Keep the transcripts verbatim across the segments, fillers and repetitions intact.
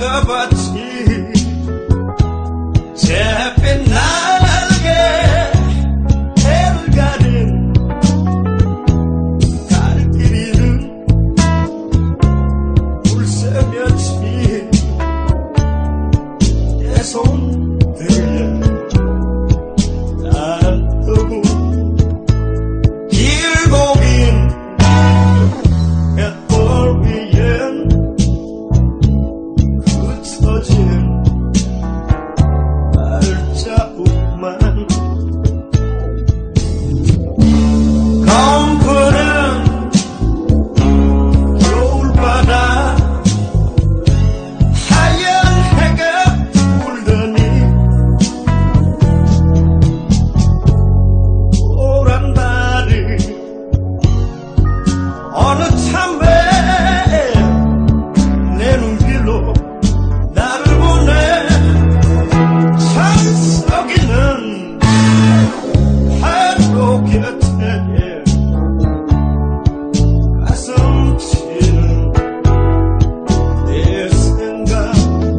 막아봤지. 잿빛 날개 해를 가린 갈 길이는 물새며치 내 손들에 닿고 길고 긴 갯벌 위엔 흩어진 발자국만 검푸른 겨울바다 하얀 해가 울더니 오란 달이 어느 참에 내 눈길로 나를 보내. 찬석이는 하루 곁에 가슴 치는 내 생각.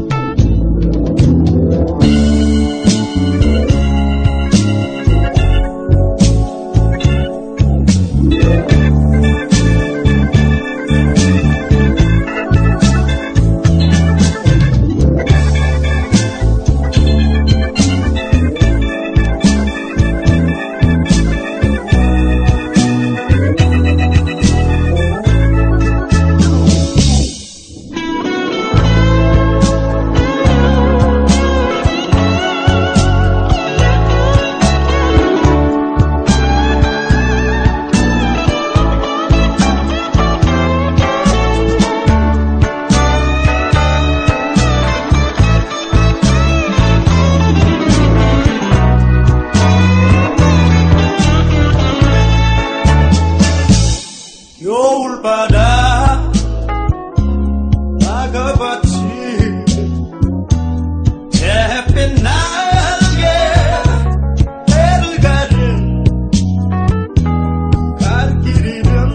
겨울바다 막아봤지. 잿빛 날개 해를 가린 갈 길이는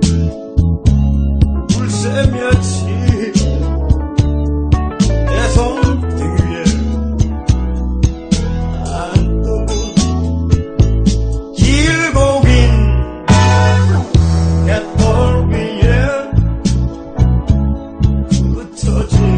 물새며치 내 손 뒤에 안뜨고 길고 긴 갯벌 위에 흩어진